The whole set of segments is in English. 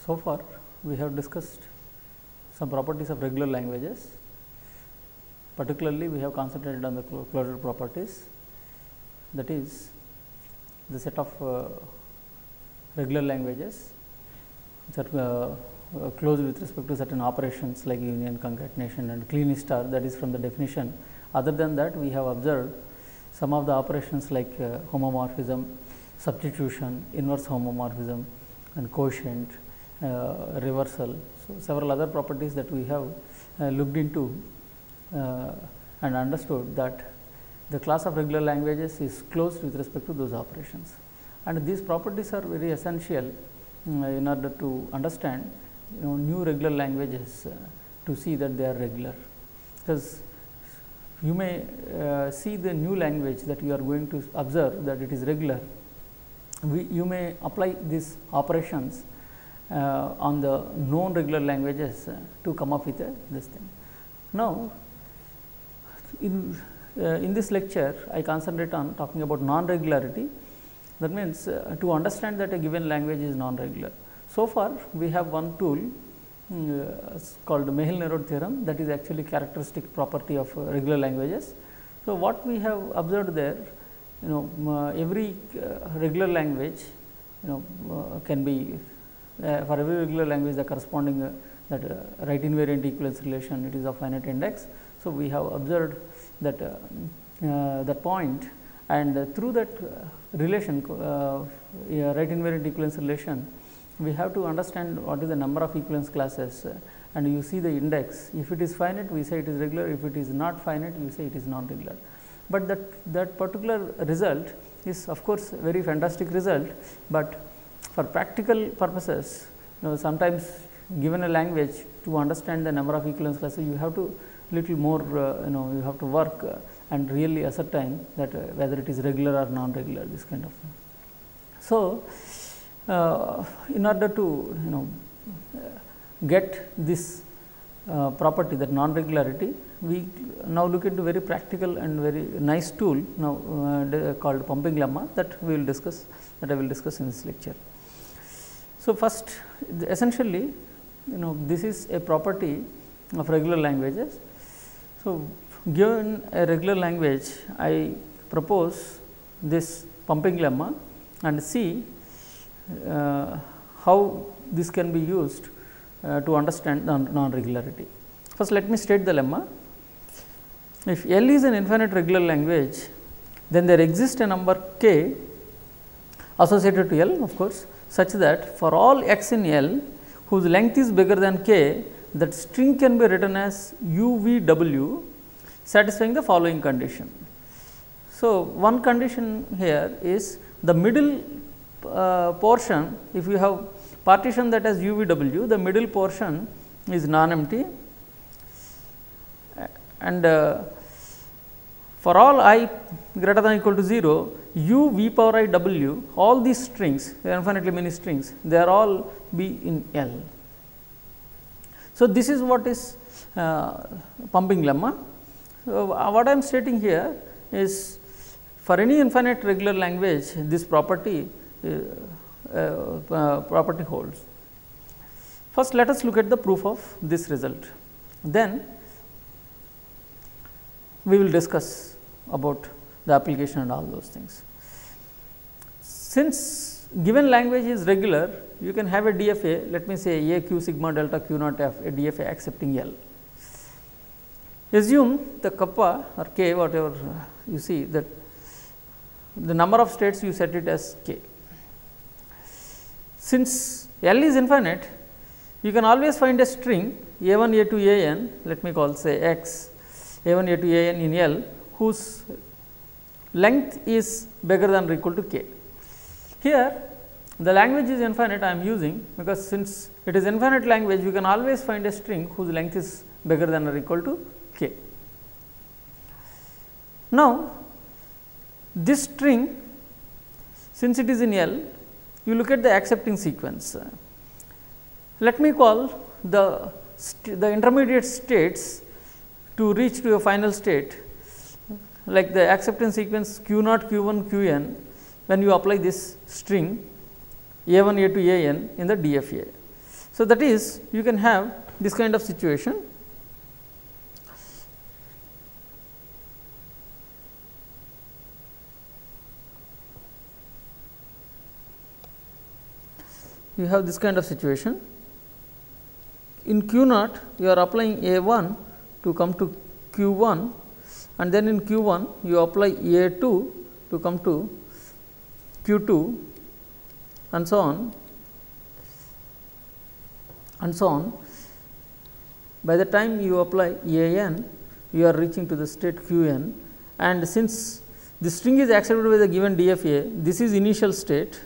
So far we have discussed some properties of regular languages. Particularly we have concentrated on the closure properties, that is the set of regular languages which are closed with respect to certain operations like union, concatenation and clean star, that is from the definition. Other than that, we have observed some of the operations like homomorphism, substitution, inverse homomorphism and quotient, reversal. So, several other properties that we have looked into and understood that the class of regular languages is closed with respect to those operations, and these properties are very essential in order to understand new regular languages to see that they are regular, because you may see the new language that you are going to observe that it is regular. You may apply these operations on the known regular languages to come up with this thing. Now, in this lecture, I concentrate on talking about non-regularity. That means to understand that a given language is non-regular. So far, we have one tool called Mehel-Nerod theorem, that is actually characteristic property of regular languages. So, what we have observed there, every regular language, can be for every regular language the corresponding that right invariant equivalence relation, it is of finite index. So, we have observed that that point, and through that relation right invariant equivalence relation, we have to understand what is the number of equivalence classes, and you see the index. If it is finite, we say it is regular. If it is not finite, you say it is non regular. But that particular result is of course very fantastic result, but for practical purposes, sometimes given a language, to understand the number of equivalence classes, you have to little more you have to work and really ascertain that whether it is regular or non-regular, this kind of thing. So, in order to get this property, that non-regularity, we now look into very practical and very nice tool now called pumping lemma, that we will discuss, that I will discuss in this lecture. So, first essentially this is a property of regular languages. So, given a regular language, I propose this pumping lemma and see how this can be used to understand non-regularity. First, let me state the lemma. If L is an infinite regular language, then there exists a number k associated to L, of course, such that for all x in L whose length is bigger than k, that string can be written as UVW, satisfying the following condition. So, one condition here is the middle portion, if you have partition that has UVW, the middle portion is non-empty, and for all I greater than or equal to 0, U v power I w, all these strings, infinitely many strings, they are all be in L. So, this is what is pumping lemma. What I am stating here is, for any infinite regular language, this property holds. First, let us look at the proof of this result, then we will discuss about the application and all those things. Since given language is regular, you can have a DFA, let me say A q sigma delta q naught f, a DFA accepting L. Assume the kappa or k, whatever you see, that the number of states you set it as k. Since L is infinite, you can always find a string a1 a2 an, let me call say x a1 a2 an in L, whose length is bigger than or equal to k. Here the language is infinite, I am using, because since it is infinite language, you can always find a string whose length is bigger than or equal to k. Now, this string, since it is in L, you look at the accepting sequence. Let me call the intermediate states to reach to a final state, like the acceptance sequence q naught, q1, qn, when you apply this string a1, a2, an in the DFA. So, that is you can have this kind of situation. You have this kind of situation. In Q naught, you are applying A 1 to come to Q 1, and then in Q 1 you apply A 2 to come to Q 2, and so on and so on. By the time you apply A n, you are reaching to the state Q n, and since the string is accepted by the given DFA, this is initial state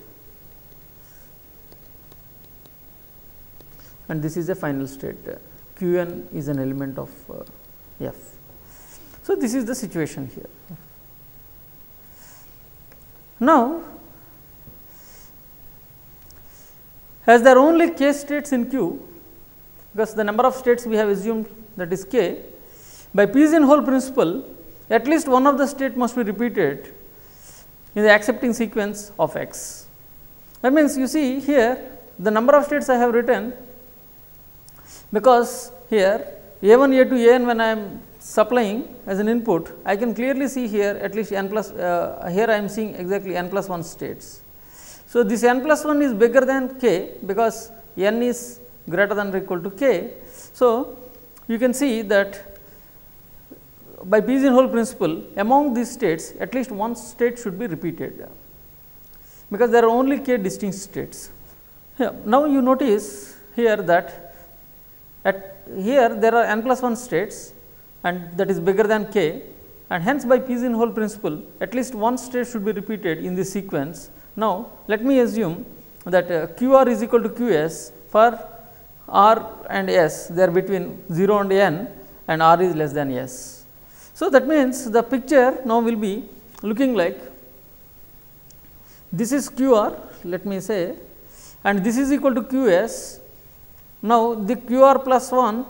and this is a final state. Q n is an element of F. So, this is the situation here. Now, as there are only k states in Q, because the number of states we have assumed that is k, by pigeonhole principle, at least one of the state must be repeated in the accepting sequence of x. That means, you see here the number of states I have written, because here A 1, A 2, A n when I am supplying as an input, I can clearly see here at least n plus, here I am seeing exactly n plus 1 states. So, this n plus 1 is bigger than k, because n is greater than or equal to k. So, you can see that by pigeonhole principle, among these states at least one state should be repeated, because there are only k distinct states. Now, you notice here that at here there are n plus 1 states, and that is bigger than k, and hence by pigeonhole principle at least one state should be repeated in this sequence. Now, let me assume that Q r is equal to Q s for r and s, they are between 0 and n, and r is less than s. So, that means the picture now will be looking like this is Q r, let me say, and this is equal to Q s. Now, the Q r plus 1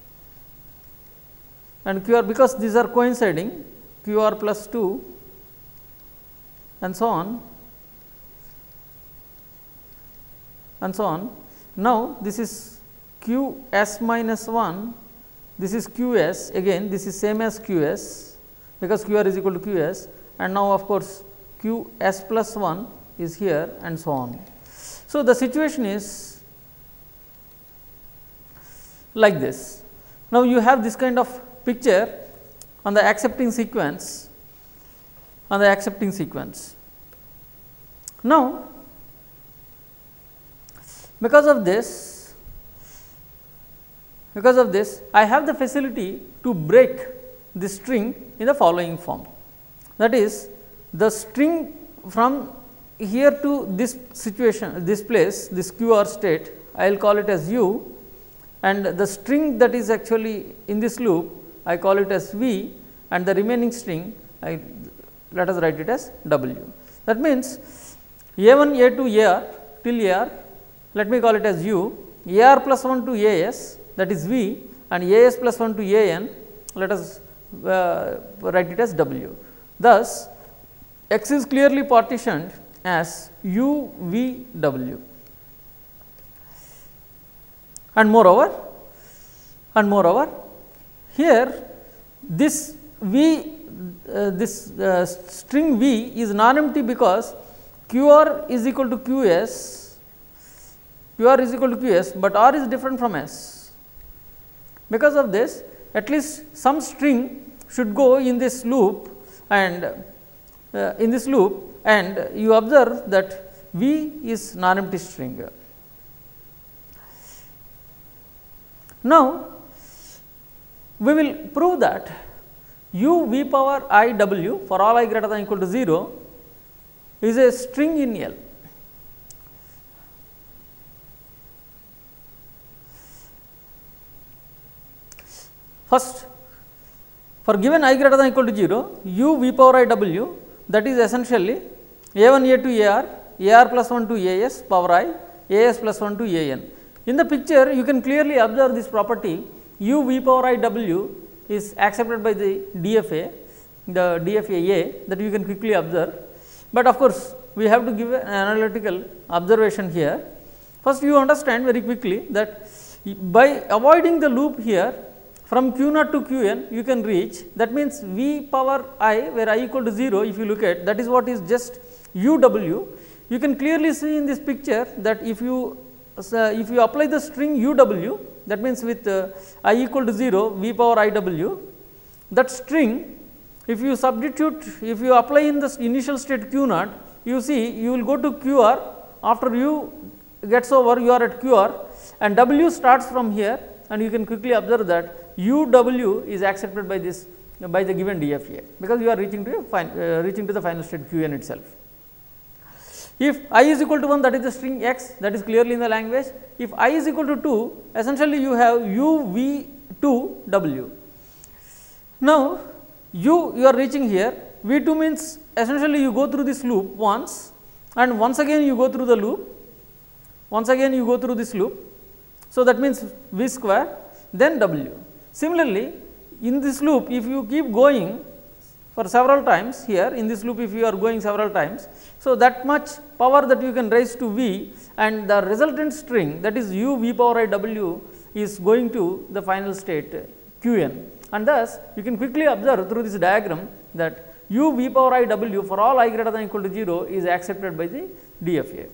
and Q r, because these are coinciding, Q r plus 2 and so on and so on. Now, this is Q s minus 1, this is Q s, again this is same as Q s, because Q r is equal to Q s, and now of course, Q s plus 1 is here and so on. So, the situation is like this. Now, you have this kind of picture on the accepting sequence, Now, because of this, I have the facility to break this string in the following form. That is, the string from here to this situation, this place, this Q r state, I will call it as u, and the string that is actually in this loop, I call it as v, and the remaining string let us write it as w. That means, A 1, A 2, A r till A r, let me call it as u, A r plus 1 to A s, that is v, and A s plus 1 to A n, let us write it as w. Thus, x is clearly partitioned as u v w. And moreover, here this v, string v is non-empty, because Q r is equal to Q s, but r is different from s. Because of this, at least some string should go in this loop, and you observe that v is non-empty string. Now, we will prove that u v power I w for all I greater than or equal to 0 is a string in L. First, for given I greater than or equal to 0, u v power I w, that is essentially A 1 A 2 A r plus 1 to A s power I, A s plus 1 to A n. In the picture, you can clearly observe this property, u v power I w is accepted by the DFA, the DFA A, that you can quickly observe. But of course, we have to give an analytical observation here. First you understand very quickly that by avoiding the loop here from q naught to q n you can reach, that means v power I where I equal to 0, if you look at that is what is just u w. You can clearly see in this picture that if you apply the string u w, that means with I equal to 0 v power I w, that string if you substitute, if you apply in the initial state q naught, you see you will go to q r, after u gets over you are at q r and w starts from here, and you can quickly observe that u w is accepted by this, by the given DFA, because you are reaching to the final state q n itself. If I is equal to 1, that is the string x, that is clearly in the language. If I is equal to 2, essentially you have u v 2 w. Now you are reaching here, v 2 means essentially you go through this loop once, and once again you go through the loop, once again you go through this loop. So that means v square then w. Similarly, in this loop if you keep going for several times, here in this loop if you are going several times, so that much power that you can raise to v, and the resultant string, that is u v power I w, is going to the final state q n, and thus you can quickly observe through this diagram that u v power I w for all I greater than or equal to 0 is accepted by the DFA.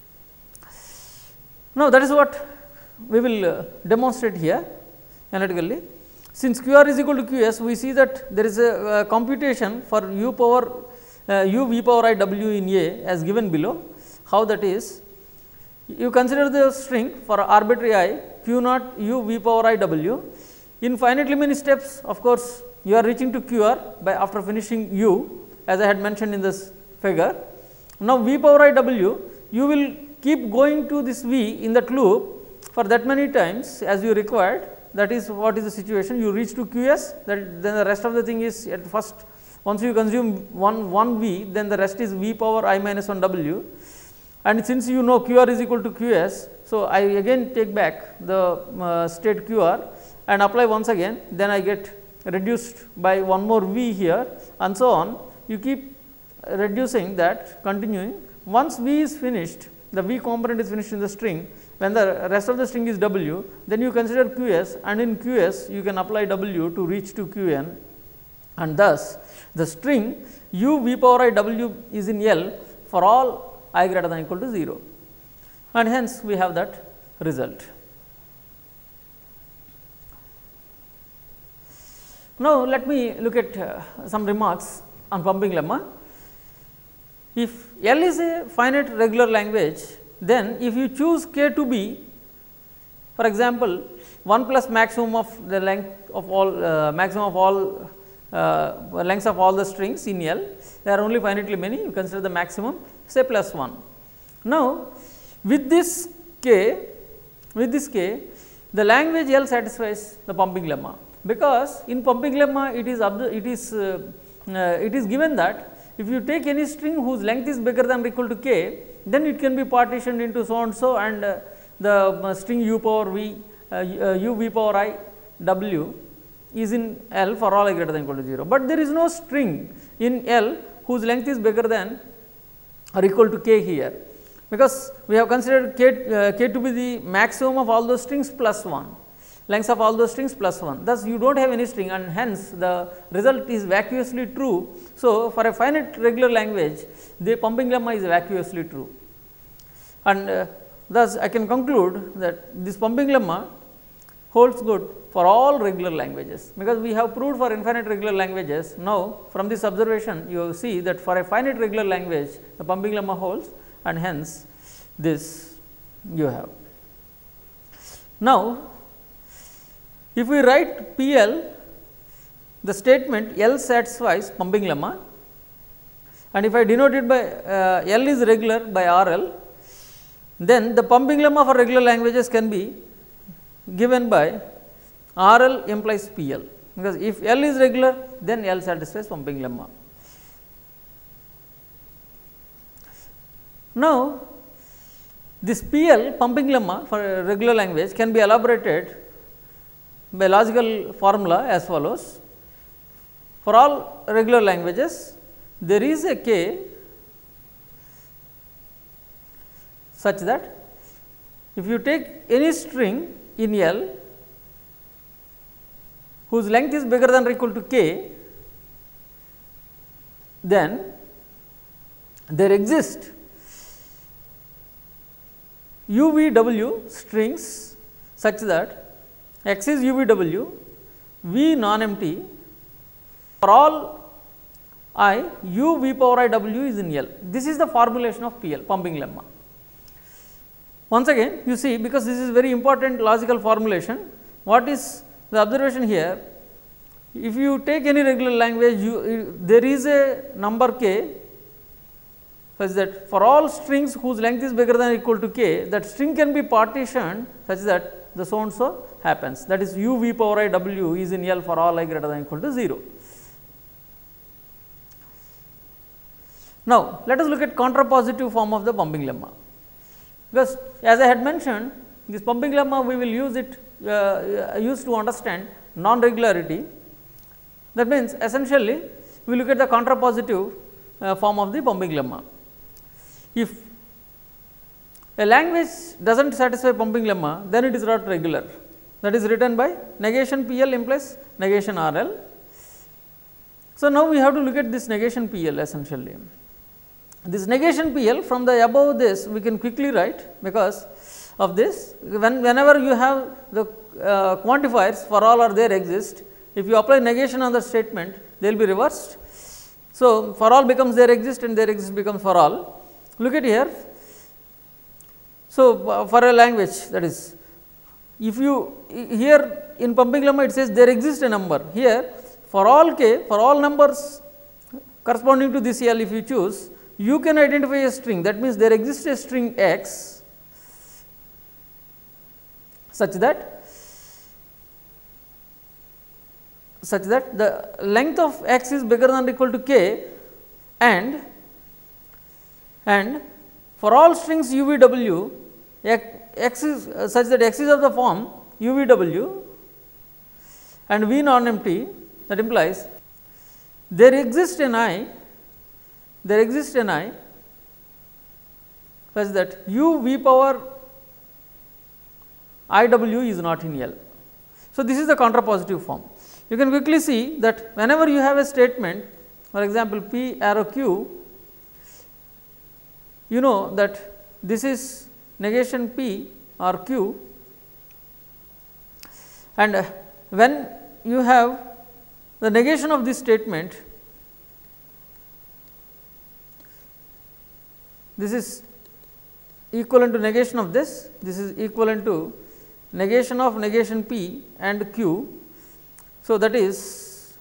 Now that is what we will demonstrate here analytically. Since q r is equal to q s, we see that there is a computation for u v power I w in A as given below. How that is? You consider the string for arbitrary I q naught u v power I w. In finitely many steps, of course, you are reaching to q r by after finishing u, as I had mentioned in this figure. Now v power I w, you will keep going to this v in that loop for that many times as you required. That is what is the situation. You reach to q s, then the rest of the thing is at first, once you consume one v, then the rest is v power I minus 1 w, and since you know q r is equal to q s, so I again take back the state q r and apply once again, then I get reduced by one more v here, and so on. You keep reducing that, continuing. Once v is finished, the v component is finished in the string, when the rest of the string is w, then you consider q s, and in q s you can apply w to reach to q n, and thus the string u v power I w is in L for all I greater than or equal to 0, and hence we have that result. Now let me look at some remarks on pumping lemma. If L is a finite regular language, then if you choose k to be, for example, 1 plus maximum of the length of all maximum of all lengths of all the strings in L, there are only finitely many, you consider the maximum, say plus 1. Now with this k, the language L satisfies the pumping lemma, because in pumping lemma it is given that if you take any string whose length is bigger than or equal to k, then it can be partitioned into so and so, and the string u power v u v power I w is in L for all I greater than or equal to 0, but there is no string in L whose length is bigger than or equal to k here, because we have considered k to be the maximum of all those strings plus 1, lengths of all those strings plus 1. Thus, you do not have any string, and hence the result is vacuously true. So, for a finite regular language, the pumping lemma is vacuously true, and thus I can conclude that this pumping lemma holds good for all regular languages, because we have proved for infinite regular languages. Now, from this observation you see that for a finite regular language the pumping lemma holds, and hence this you have. Now, if we write P L, the statement L satisfies pumping lemma, and if I denote it by L is regular by R L, then the pumping lemma for regular languages can be given by R L implies P L, because if L is regular, then L satisfies pumping lemma. Now, this P L pumping lemma for a regular language can be elaborated by logical formula as follows. For all regular languages, there is a k such that if you take any string in L whose length is bigger than or equal to k, then there exist UVW strings such that X is UVW, V non-empty for all I U V power I W is in L. This is the formulation of PL, pumping lemma. Once again you see, because this is very important logical formulation, what is the observation here? If you take any regular language, there is a number k such that for all strings whose length is bigger than or equal to k, that string can be partitioned such that the so and so happens, that is U V power I W is in L for all I greater than or equal to 0. Now, let us look at contrapositive form of the pumping lemma, because as I had mentioned, this pumping lemma we will use it used to understand non-regularity. That means, essentially we look at the contrapositive form of the pumping lemma. If a language does not satisfy pumping lemma, then it is not regular. That is written by negation PL implies negation RL. So, now we have to look at this negation PL essentially. This negation PL, from the above this we can quickly write, because of this, whenever you have the quantifiers for all or there exist, if you apply negation on the statement, they will be reversed. So, for all becomes there exist and there exist becomes for all. Look at here. So, for a language, that is, if you here in pumping lemma it says there exists a number, here for all k, for all numbers corresponding to this L, if you choose, you can identify a string. That means, there exists a string X such that the length of X is bigger than or equal to k, and for all strings UVW, X is such that X is of the form UVW and V non-empty, that implies there exists an I such that U V power I W is not in L. So, this is the contrapositive form. You can quickly see that whenever you have a statement, for example, P arrow Q, you know that this is negation P or Q, and when you have the negation of this statement, this is equivalent to negation of this is equivalent to negation of negation P and Q. So, that is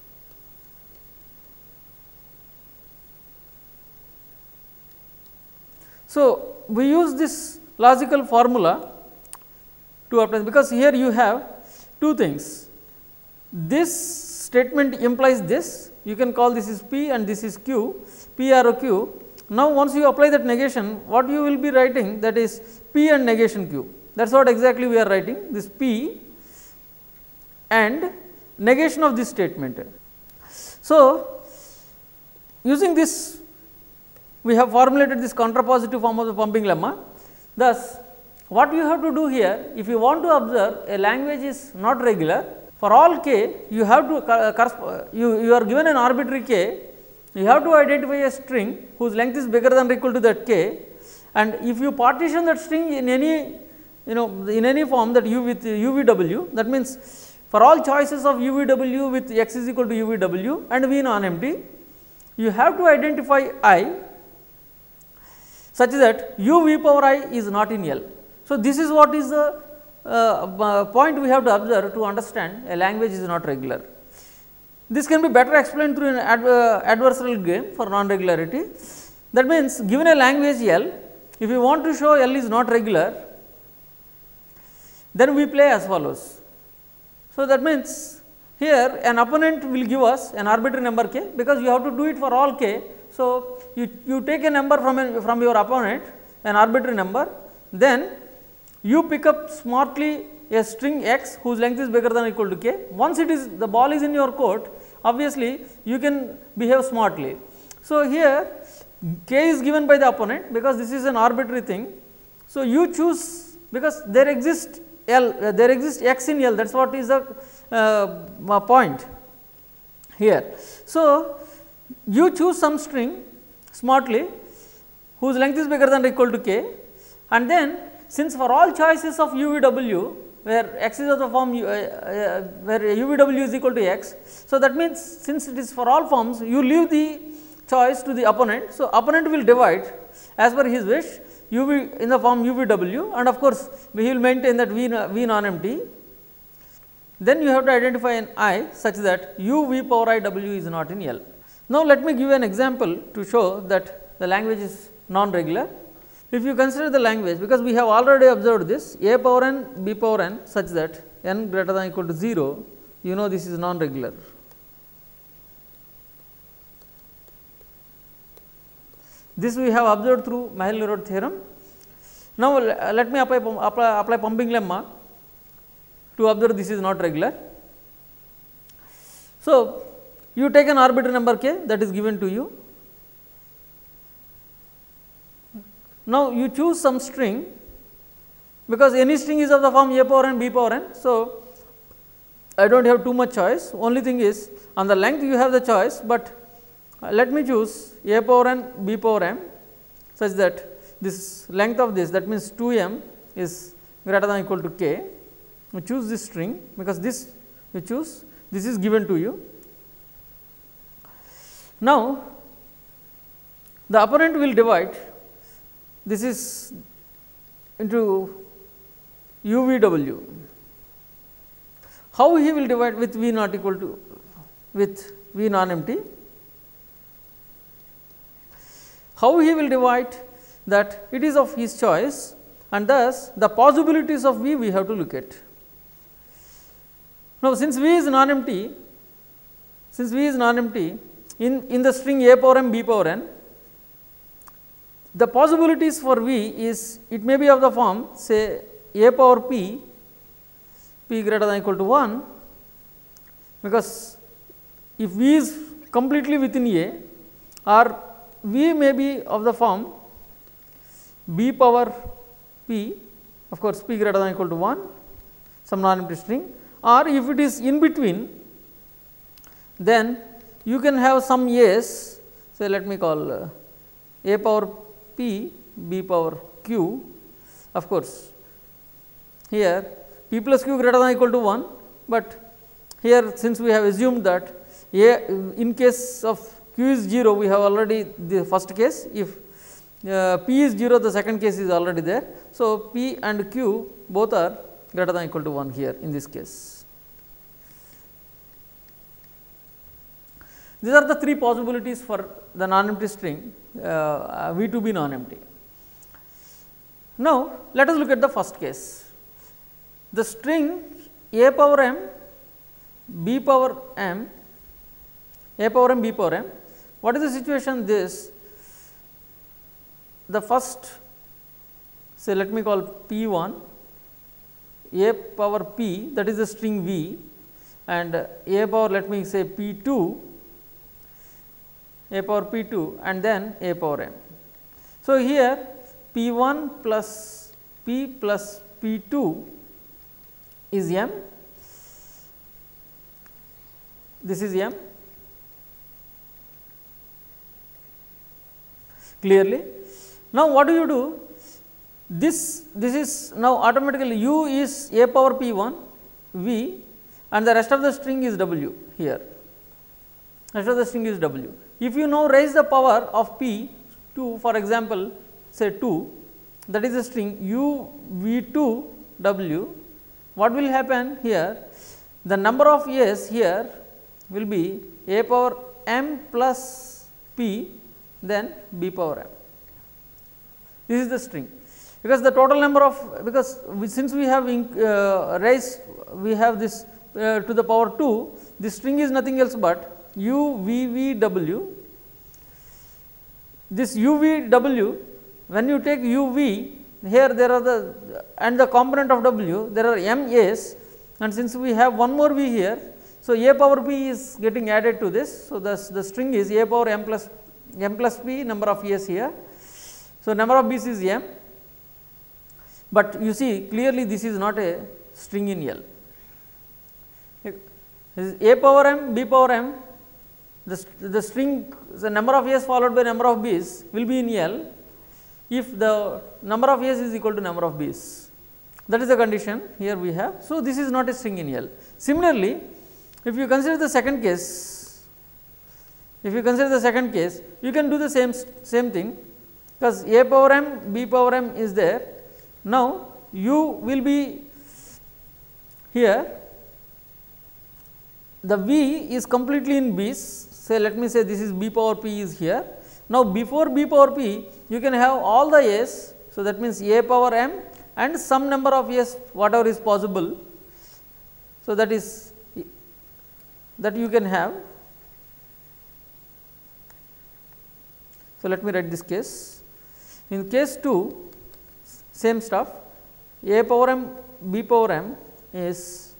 so we use this logical formula to apply, because here you have two things. This statement implies this, you can call this is P and this is Q, P arrow Q. Now, once you apply that negation, what you will be writing, that is P and negation Q. That is what exactly we are writing, this P and negation of this statement. So, using this we have formulated this contrapositive form of the pumping lemma. Thus, what you have to do here, if you want to observe a language is not regular, for all k you have to you are given an arbitrary k, you have to identify a string whose length is bigger than or equal to that k, and if you partition that string in any in any form, that U with UVW, that means for all choices of UVW with X is equal to UVW and V non-empty, you have to identify I such that U V power I is not in L. So, this is what is the point we have to observe to understand a language is not regular. This can be better explained through an adversarial game for non-regularity. That means, given a language L, if you want to show L is not regular, then we play as follows. So, that means, here an opponent will give us an arbitrary number k, because you have to do it for all k. So, you take a number from your opponent, an arbitrary number, then you pick up smartly a string X whose length is bigger than or equal to k. Once it is the ball is in your court, obviously you can behave smartly. So, here k is given by the opponent, because this is an arbitrary thing. So, you choose because there exists there exists x in L, that is what is the point here. So, you choose some string smartly whose length is bigger than or equal to k, and then since for all choices of UVW where x is of the form where UVW is equal to x. So, that means, since it is for all forms, you leave the choice to the opponent. So, opponent will divide as per his wish UV in the form UVW, and of course, he will maintain that V non-empty. Then you have to identify an I such that UV power I W is not in L. Now, let me give you an example to show that the language is non-regular. If you consider the language, because we have already observed this a power n, b power n such that n greater than or equal to 0, you know this is non-regular. This we have observed through Mahail-Nerode theorem. Now, let me apply pumping lemma to observe this is not regular. So, you take an arbitrary number k that is given to you. Now, you choose some string, because any string is of the form a power n, b power n. So, I do not have too much choice, only thing is on the length you have the choice, but let me choose a power n, b power m such that this length of this, that means 2 m is greater than or equal to k. You choose this string, because this you choose, this is given to you. Now, the opponent will divide this is into UVW. How he will divide with V not equal to with V non-empty? How he will divide, that it is of his choice, and thus the possibilities of V we have to look at. Now, since V is non-empty, in the string a power m, b power n, the possibilities for V is, it may be of the form say a power p, p greater than or equal to 1, because if V is completely within A, or V may be of the form b power p, of course, p greater than or equal to 1, some non-empty string, or if it is in between, then you can have some A's, say let me call a power p, b power q. Of course, here p plus q greater than or equal to 1, but here since we have assumed that a in case of q is 0, we have already the first case, if p is 0, the second case is already there. So, p and q both are greater than or equal to 1 here in this case. These are the three possibilities for the non-empty string V to be non-empty. Now, let us look at the first case. The string a power m, b power m, a power m, b power m. What is the situation? This, the first, say let me call p 1, a power p, that is the string V, and a power let me say p 2, a power p 2, and then a power m. So, here p 1 plus p plus p 2 is m, this is m clearly. Now, what do you do? This is now automatically u is a power p 1 v, and the rest of the string is w here, rest of the string is w. If you now raise the power of p to, for example, say 2, that is the string u v 2 w, what will happen here? The number of a's here will be a power m plus p, then b power m. This is the string, because the total number of, because since we have raised, we have this to the power 2, this string is nothing else but u v v w. This u v w, when you take u v, here there are the, and the component of w, there are m a's, and since we have one more v here, so a power p is getting added to this. So, the string is a power m plus p, number of a's here. So, number of b's is m. but you see clearly this is not a string in L. Is A power m, B power m, the string, the number of A's followed by number of B's will be in L if the number of A's is equal to number of B's. That is the condition here we have. So, this is not a string in L. Similarly, if you consider the second case, you can do the same thing, because A power m, B power m is there. Now, u will be here, the V is completely in B's, say let me say this is B power P is here. Now, before B power P you can have all the A's, so that means A power m and some number of A's whatever is possible. So, that is that you can have. So, let me write this case. In case 2, same stuff, A power m, B power m is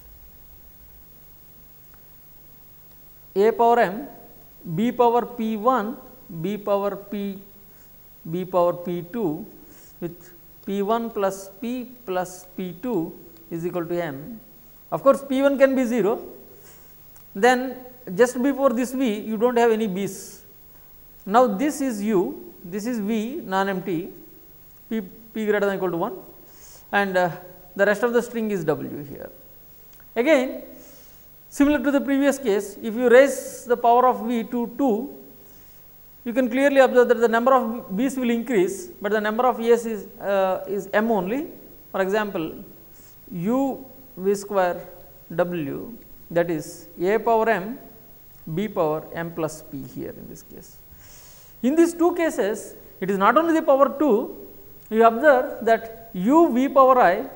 A power m, B power P 1, B power P 2 with P 1 plus P plus P 2 is equal to m. Of course, P 1 can be 0, then just before this V you do not have any B's. Now, this is U, this is V non empty, P greater than or equal to 1, and the rest of the string is W here. Again, similar to the previous case, if you raise the power of V to 2, you can clearly observe that the number of B's will increase, but the number of A's is m only. For example, U V square W, that is A power m, B power m plus P here in this case. In these two cases, it is not only the power 2, you observe that U V power I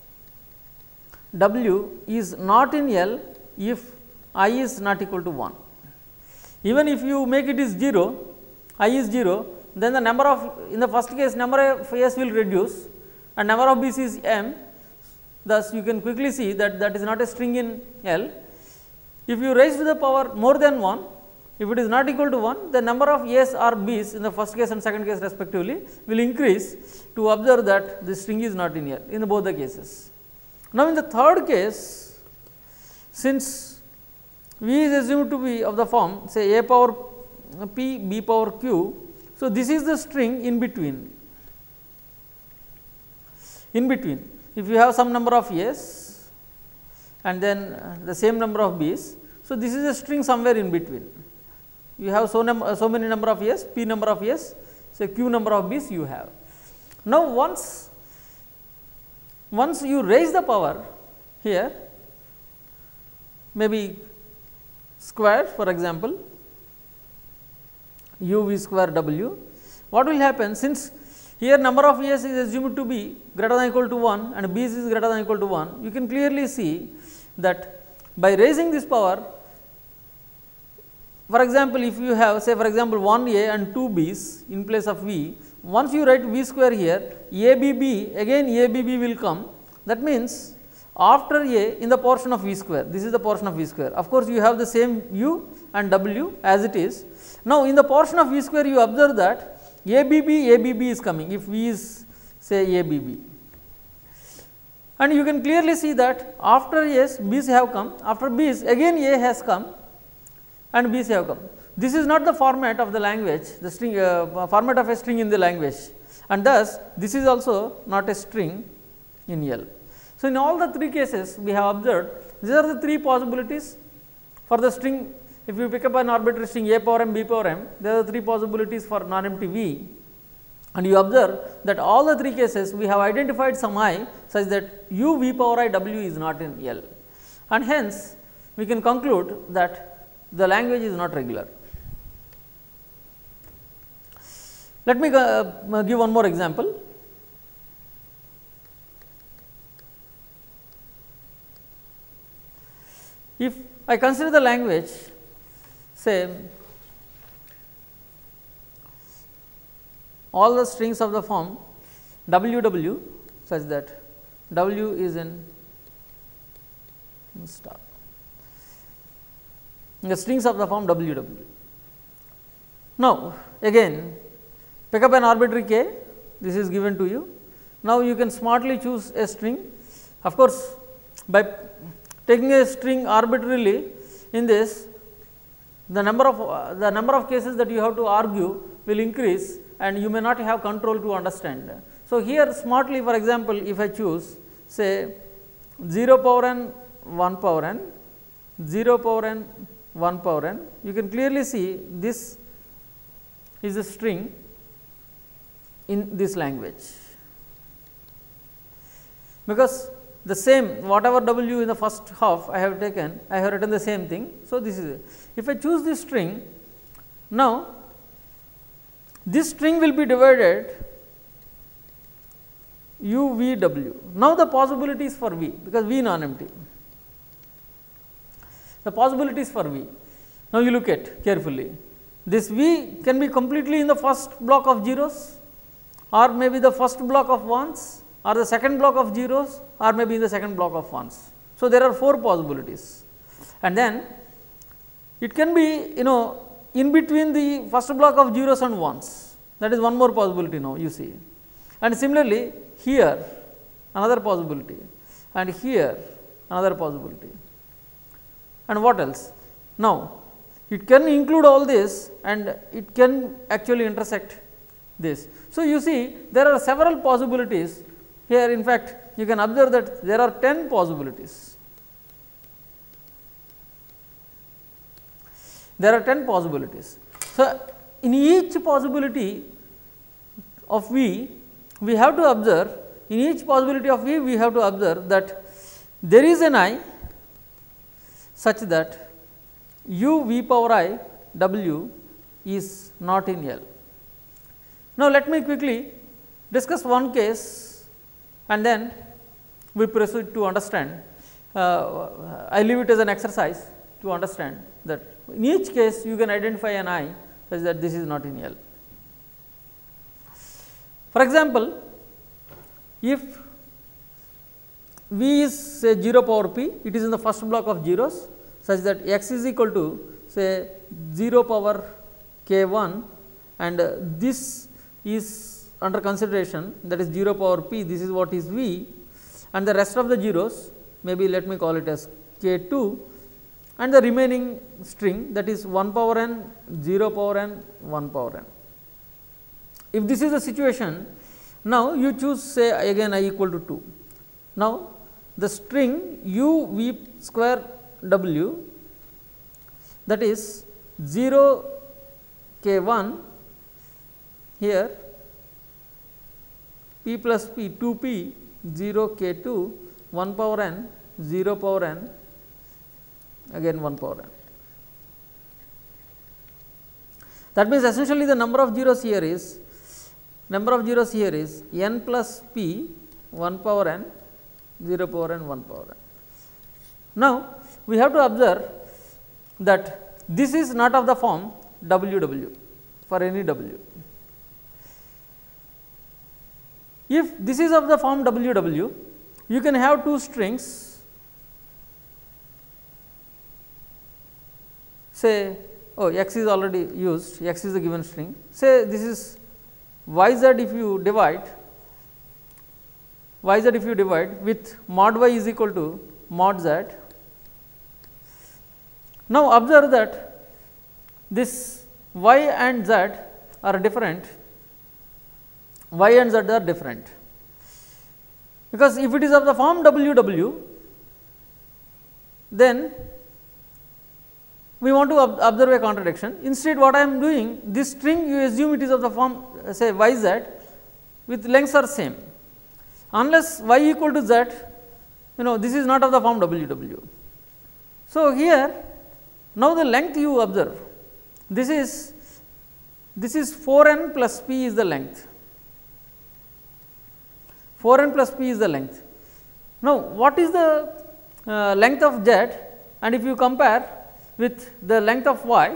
W is not in L if I is not equal to 1. Even if you make it is 0, I is 0, then the number of, in the first case number of A's will reduce and number of B's is m. Thus, you can quickly see that that is not a string in L. If you raise to the power more than 1, if it is not equal to 1, the number of A's or B's in the first case and second case respectively will increase to observe that the string is not in L in both the cases. Now, in the third case, since V is assumed to be of the form say A power P, B power Q, so this is the string in between. If you have some number of A's and then the same number of B's, so this is a string somewhere in between. You have so many number of A's, P number of A's, so Q number of B's you have. Now, once you raise the power here, maybe square for example, U V square W, what will happen, since here number of A's is assumed to be greater than or equal to 1 and B's is greater than or equal to 1, you can clearly see that by raising this power, for example, if you have say for example 1 A and 2 B's in place of V, once you write V square here, ABB, again ABB will come, that means after A in the portion of V square, this is the portion of V square. Of course, you have the same U and W as it is. Now, in the portion of V square you observe that ABB is coming, if V is say ABB, and you can clearly see that after A's B's have come, after B's again A has come and B's have come. This is not the format of the language, the string format of a string in the language, and thus this is also not a string in L. So, in all the three cases we have observed, these are the three possibilities for the string. If you pick up an arbitrary string A power m, B power m, there are three possibilities for non-empty V, and you observe that all the three cases we have identified some I such that U V power I W is not in L, and hence we can conclude that the language is not regular. Let me give one more example. If I consider the language, say all the strings of the form WW such that W is in star, the strings of the form WW. Now, again pick up an arbitrary k, this is given to you, Now, you can smartly choose a string. Of course, by taking a string arbitrarily in this, the number of cases that you have to argue will increase and you may not have control to understand. So, here smartly, for example, if I choose say 0 power n 1 power n, 0 power n 1 power n, you can clearly see this is a string in this language, because the same whatever w in the first half I have taken, I have written the same thing. So, this is it. If I choose this string, now this string will be divided u v w. Now, the possibilities for v, because v non-empty, the possibilities for v. Now, you look at carefully, this v can be completely in the first block of zeros, or maybe the first block of ones, or the second block of zeros, or maybe in the second block of ones. So, there are 4 possibilities, and then it can be in between the first block of zeros and ones, that is one more possibility now you see. And similarly, here another possibility, and here another possibility, and what else? Now, it can include all this and it can actually intersect this. So, you see there are several possibilities here. In fact, you can observe that there are 10 possibilities. There are 10 possibilities. So, in each possibility of v, we have to observe, in each possibility of v, we have to observe that there is an I such that u v power I w is not in L. Now, let me quickly discuss one case and then we proceed to understand. I leave it as an exercise to understand that in each case you can identify an I such that this is not in L. For example, if v is say 0 power p, it is in the first block of zeros such that x is equal to say 0 power k 1, and this is under consideration, that is 0 power p, this is what is v, and the rest of the zeros, maybe let me call it as k 2, and the remaining string, that is 1 power n, 0 power n, 1 power n. If this is the situation, now you choose say again I equal to 2. Now, the string u v square w, that is 0 k 1, here p plus p 2 p 0 k 2 1 power n 0 power n again 1 power n. That means, essentially the number of zeros here is n plus p 1 power n 0 power n 1 power n. Now, we have to observe that this is not of the form w w for any w. If this is of the form w w, you can have two strings, say x is already used, x is the given string, say this is y z if you divide with mod y is equal to mod z. Now, observe that this y and z are different, y and z are different, because if it is of the form w w, then we want to observe a contradiction. Instead, what I am doing, this string you assume it is of the form say y z with lengths are same, unless y equal to z, this is not of the form w w. So, here now the length you observe, this is 4n plus p is the length, 4n plus p is the length. Now, what is the length of z, and if you compare with the length of y,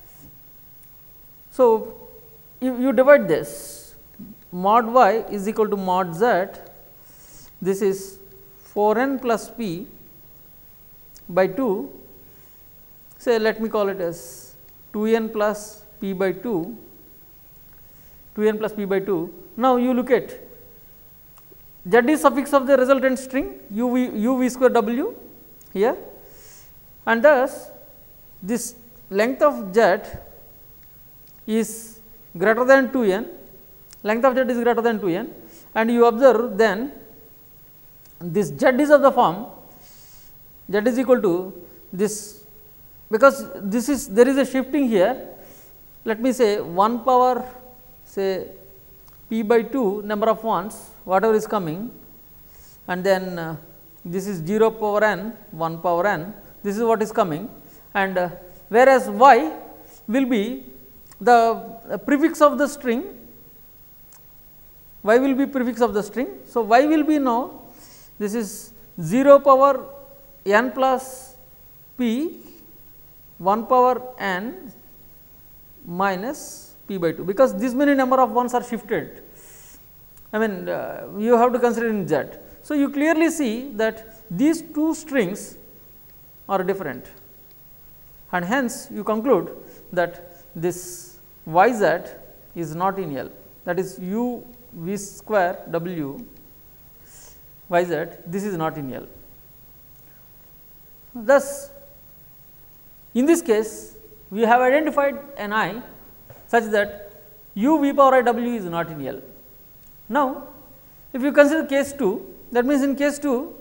so you divide this, mod y is equal to mod z, this is 4n plus p by 2, say let me call it as 2n plus p by 2, 2n plus p by 2. Now, you look at z is suffix of the resultant string u v square w here, and thus this length of z is greater than 2n, length of z is greater than 2n, and you observe then this z is of the form z is equal to this, because this is there is a shifting here, let me say 1 power say p by 2 number of ones whatever is coming, and then this is 0 power n 1 power n, this is what is coming, and whereas y will be the prefix of the string, y will be prefix of the string. So, y will be now this is 0 power n plus p 1 power n minus p by 2, because this many number of ones are shifted. I mean you have to consider in z. So, you clearly see that these two strings are different, and hence you conclude that this y z is not in L, that is u v square w y z, this is not in L. Thus, in this case we have identified an I such that u v power I w is not in L. Now, if you consider case 2, that means in case 2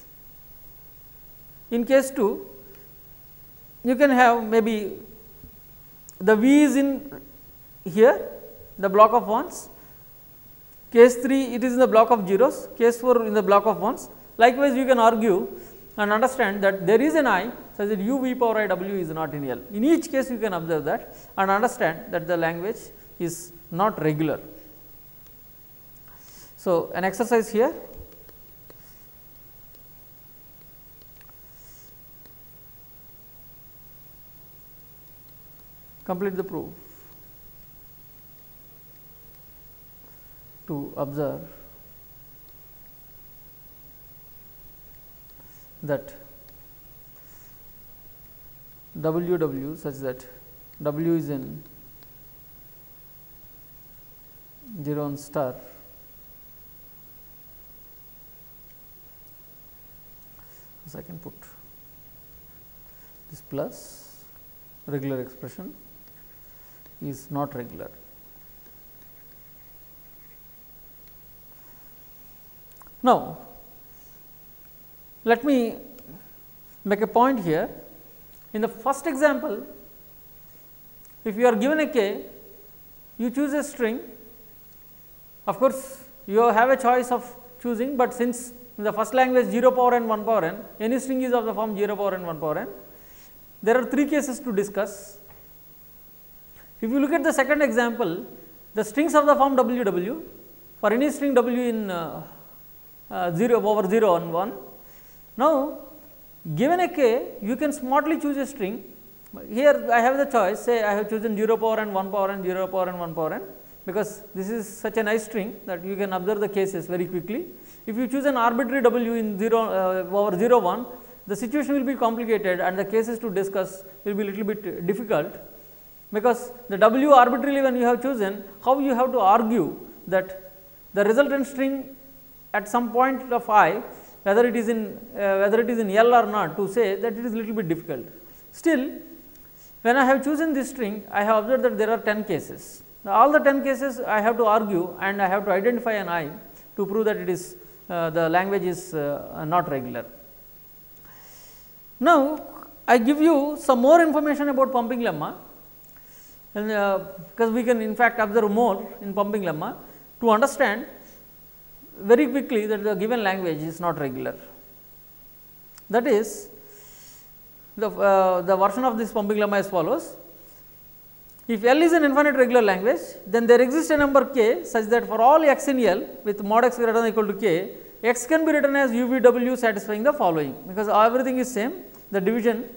you can have maybe the v is in here the block of ones, case 3 it is in the block of zeros, case 4 in the block of ones. Likewise, you can argue and understand that there is an I such that u v power I w is not in L. In each case you can observe that and understand that the language is not regular. So, an exercise here. Complete the proof to observe that w such that w is in 0 1 star so I can put this plus regular expression is not regular. Now, let me make a point here. In the first example, if you are given a k, you choose a string. Of course, you have a choice of choosing, but since in the first language 0 power n 1 power n, any string is of the form 0 power n 1 power n. There are 3 cases to discuss. If you look at the second example, the strings of the form w for any string w in 0 over 0 and 1. Now, given a k, you can smartly choose a string. Here I have the choice, say I have chosen 0 power n 1 power n 0 power n 1 power n, because this is such a nice string that you can observe the cases very quickly. If you choose an arbitrary w in 0 over 0 1, the situation will be complicated and the cases to discuss will be little bit difficult, because the w arbitrarily when you have chosen, how you have to argue that the resultant string at some point of I, whether it is in L or not, to say that it is little bit difficult. Still, when I have chosen this string, I have observed that there are 10 cases. Now, all the 10 cases I have to argue and I have to identify an I to prove that it is the language is not regular. Now, I give you some more information about pumping lemma, and because we can in fact observe more in pumping lemma to understand very quickly that the given language is not regular. That is, the version of this pumping lemma as follows. If L is an infinite regular language, then there exists a number k such that for all x in L with mod x greater than or equal to k, x can be written as u v w satisfying the following, because everything is same, the division.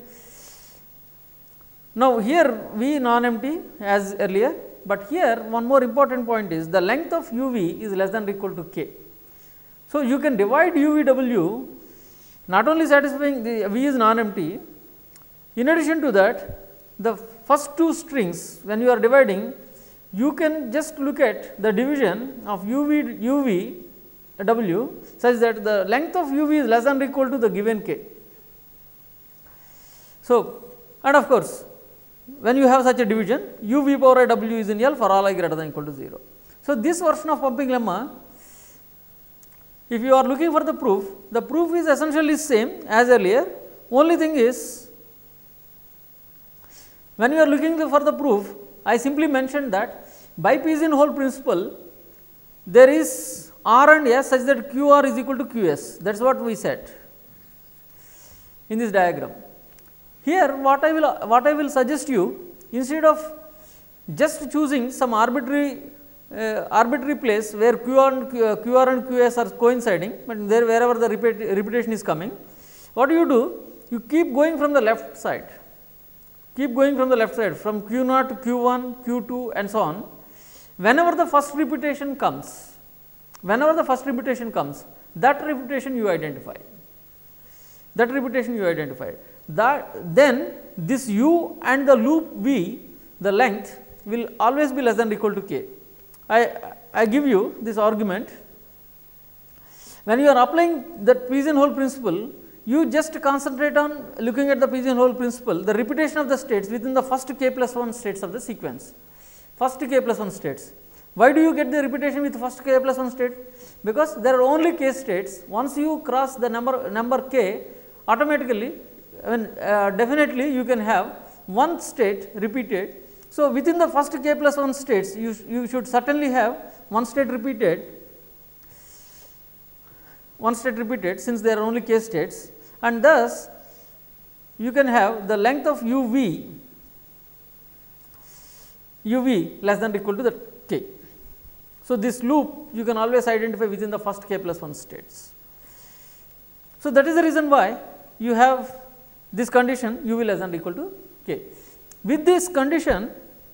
Now, here v non-empty as earlier, but here one more important point is the length of u v is less than or equal to k. So, you can divide u v w not only satisfying the v is non-empty, in addition to that the first two strings when you are dividing, you can just look at the division of u v W such that the length of u v is less than or equal to the given k. So, and of course, when you have such a division, u v power I w is in L for all I greater than or equal to 0. So, this version of pumping lemma, if you are looking for the proof is essentially same as earlier. Only thing is, when you are looking for the proof, I simply mentioned that by pigeonhole principle, there is R and S such that QR is equal to QS. That is what we said in this diagram. Here, what I will suggest you, instead of just choosing some arbitrary place where QR and QS are coinciding, but there wherever the repetition is coming, what do? You keep going from the left side. Keep going from the left side from Q0 to Q1, Q2 and so on. Whenever the first repetition comes, that repetition you identify. Then this u and the loop v, the length will always be less than or equal to k. I give you this argument. When you are applying that pigeonhole principle, you just concentrate on looking at the pigeonhole principle, the repetition of the states within the first k plus 1 states of the sequence. First k plus 1 states. Why do you get the repetition with first k plus 1 state? Because there are only k states. Once you cross the number k, automatically, definitely you can have one state repeated. So, within the first k plus 1 states, you should certainly have one state repeated, since there are only k states, and thus you can have the length of u v less than or equal to the k. So, this loop you can always identify within the first k plus 1 states. So, that is the reason why you have this condition u v less than or equal to k. With this condition,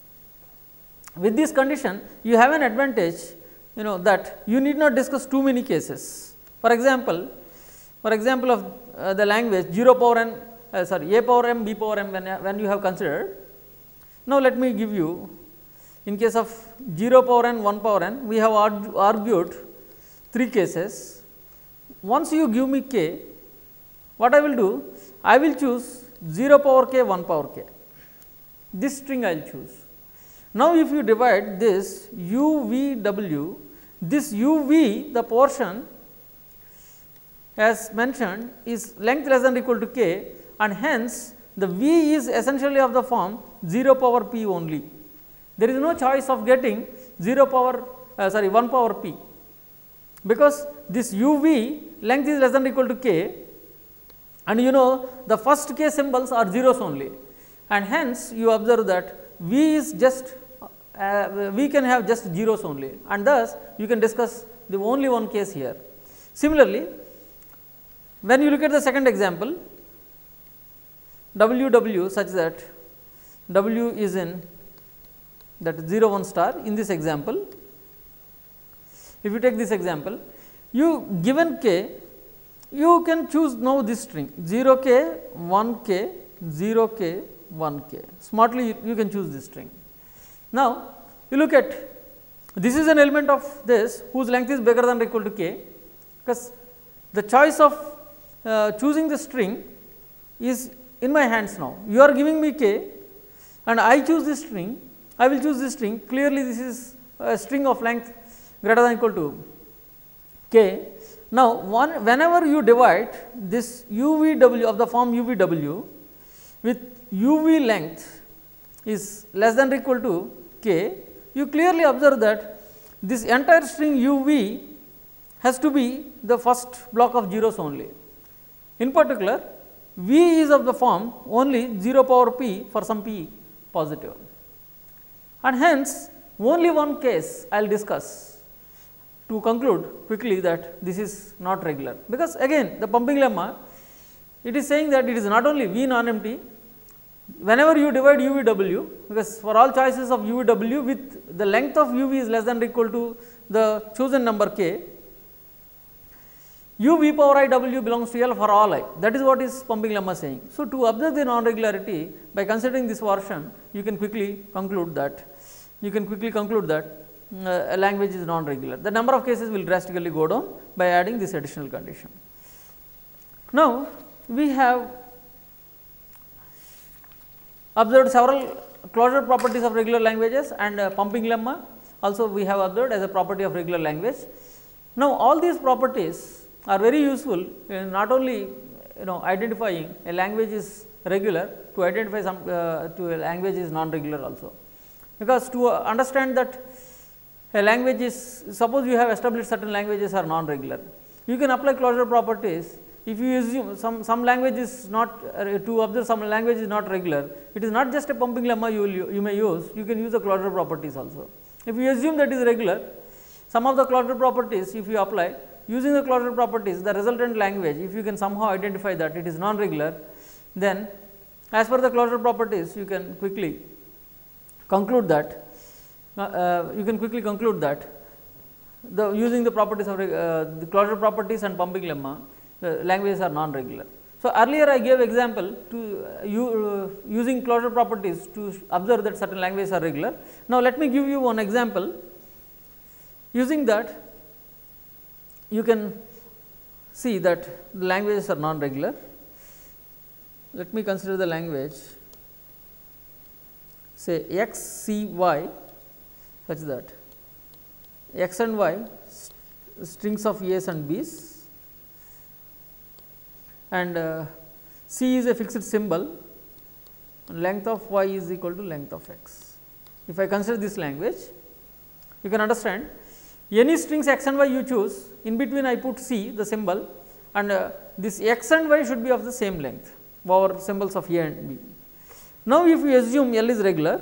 you have an advantage, that you need not discuss too many cases. For example of the language 0 power n, a power m, b power m when you have considered. Now, let me give you, in case of 0 power n, 1 power n, we have argued 3 cases. Once you give me k, what I will do? I will choose 0 power k, 1 power k. This string I will choose. Now, if you divide this u v w, this u v, the portion as mentioned is length less than or equal to k, and hence the v is essentially of the form 0 power p only. There is no choice of getting 1 power p, because this u v length is less than or equal to k, and the first k symbols are zeros only, and hence you observe that v is just we can have just zeros only, and thus you can discuss the only one case here. Similarly, when you look at the second example, w such that w is in that 0 1 star, in this example, if you take this example, you given k, you can choose now this string 0 k, 1 k, 0 k, 1 k. Smartly you can choose this string. Now, you look at this is an element of this whose length is bigger than or equal to k, because the choice of choosing the string is in my hands now. You are giving me k and I choose this string, I will choose this string. Clearly, this is a string of length greater than or equal to k. Now, whenever you divide this u v w of the form u v w with u v length is less than or equal to k, you clearly observe that this entire string u v has to be the first block of zeros only. In particular, v is of the form only 0 power p for some p positive, and hence only one case I will discuss to conclude quickly that this is not regular, because again the pumping lemma, it is saying that it is not only v non-empty. Whenever you divide u v w, because for all choices of u v w with the length of u v is less than or equal to the chosen number k, u v power I w belongs to L for all I. That is what is pumping lemma saying. So, to observe the non-regularity by considering this version, you can quickly conclude that a language is non-regular. The number of cases will drastically go down by adding this additional condition. Now, we have observed several closure properties of regular languages, and pumping lemma also we have observed as a property of regular language. Now, all these properties are very useful in not only identifying a language is regular, to identify some to a language is non-regular also, because to understand that a language is, suppose you have established certain languages are non-regular, you can apply closure properties. If you assume some language is not to observe some language is not regular, it is not just a pumping lemma you may use, you can use the closure properties also. If you assume that is regular, some of the closure properties if you apply, using the closure properties, the resultant language, if you can somehow identify that it is non-regular, then as per the closure properties you can quickly conclude that using the properties of the closure properties and pumping lemma, languages are non-regular. So, earlier I gave example to using closure properties to observe that certain languages are regular. Now, let me give you one example. Using that, you can see that the languages are non-regular. Let me consider the language, say x, c, y, such that x and y strings of a's and b's, and c is a fixed symbol, length of y is equal to length of x. If I consider this language, you can understand any strings x and y you choose, in between I put c the symbol, and this x and y should be of the same length over symbols of a and b. Now, if you assume L is regular,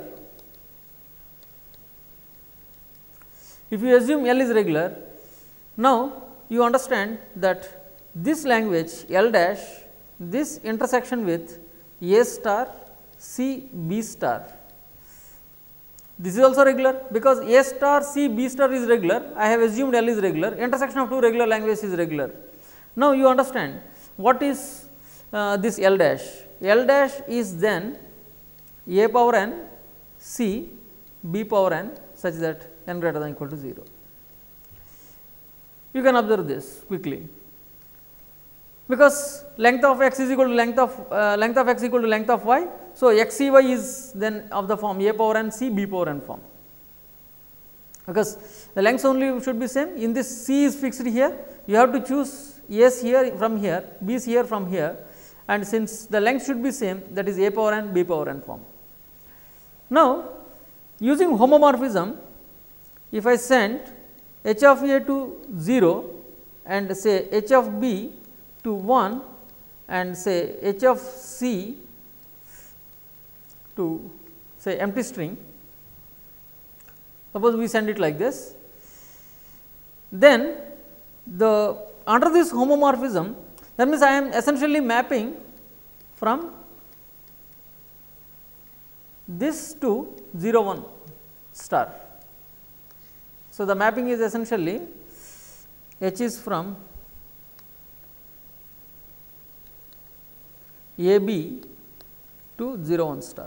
now you understand that this language L dash, this intersection with A star, C, B star, this is also regular, because A star, C, B star is regular, I have assumed L is regular, intersection of two regular languages is regular. Now, you understand what is this L dash? L dash is then A power n, C, B power n, such that n greater than or equal to 0. You can observe this quickly, because length of x is equal to length of x equal to length of y. So, x c y is then of the form a power n c b power n form, because the lengths only should be same. In this c is fixed here, you have to choose a's here from here, b's here from here, and since the length should be same, that is a power n b power n form. Now, using homomorphism, if I send h of a to 0 and say h of b to 1 and say h of c to say empty string, suppose we send it like this, then under this homomorphism, that means I am essentially mapping from this to 0 1 star. So, the mapping is essentially h is from a b to 0 1 star.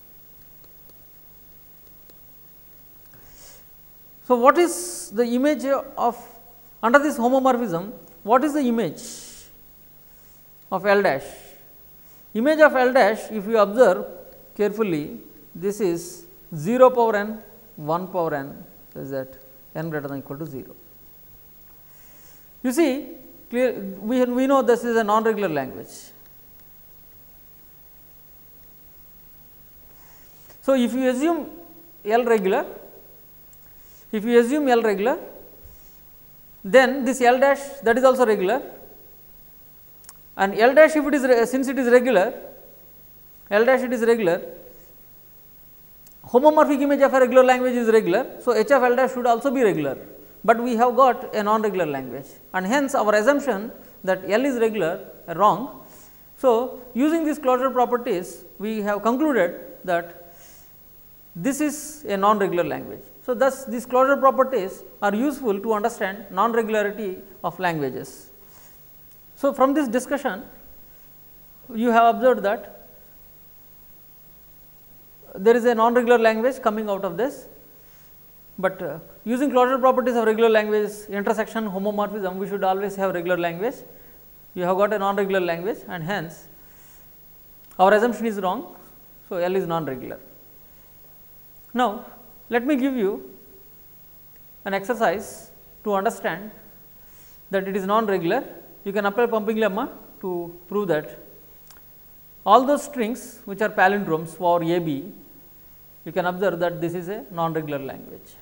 So, what is the image of under this homomorphism? What is the image of L dash? Image of L dash, if you observe carefully, this is 0 power n, 1 power n, is that n greater than or equal to 0. You see, we know this is a non-regular language. So, if you assume L regular, then this L dash, that is also regular, and L dash, if it is since it is regular, L dash it is regular, homomorphic image of a regular language is regular. So, h of L dash should also be regular, but we have got a non-regular language, and hence our assumption that L is regular wrong. So, using these closure properties, we have concluded that this is a non-regular language. So, thus these closure properties are useful to understand non-regularity of languages. So, from this discussion, you have observed that there is a non-regular language coming out of this. but using closure properties of regular language, intersection, homomorphism, we should always have regular language. You have got a non-regular language and hence our assumption is wrong. So, L is non-regular. Now, let me give you an exercise to understand that it is non-regular. You can apply pumping lemma to prove that all those strings which are palindromes for AB, you can observe that this is a non-regular language.